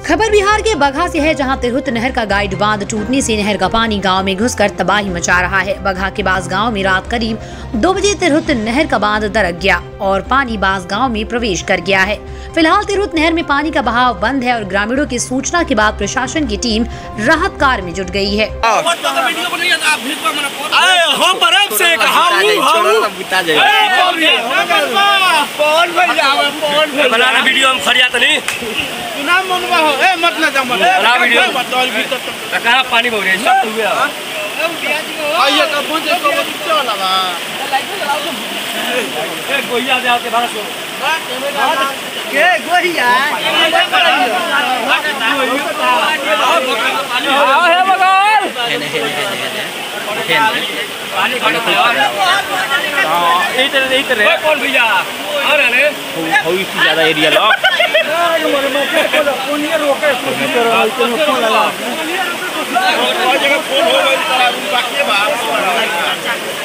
खबर बिहार के बगहा से है, जहां तिरहुत नहर का गाइड बांध टूटने से नहर का पानी गांव में घुसकर तबाही मचा रहा है। बगहा के बास गांव में रात करीब 2 बजे तिरहुत नहर का बांध दरक गया और पानी बास गांव में प्रवेश कर गया है। फिलहाल तिरहुत नहर में पानी का बहाव बंद है और ग्रामीणों की सूचना के बाद प्रशासन की टीम राहत कार्य में जुट गई है। पानी बहुत है सब हुआ आइए का फोन से को चला बा ए गोइया दे के बाहर सो के गोइया आ है बगल पानी पानी इधर कौन भैया आ रहे हैं बहुत ज्यादा एरिया लो कोनिया रोके कोशिश कर रहा है तो फोन लगा और जगह फोन हो गई बाकी बात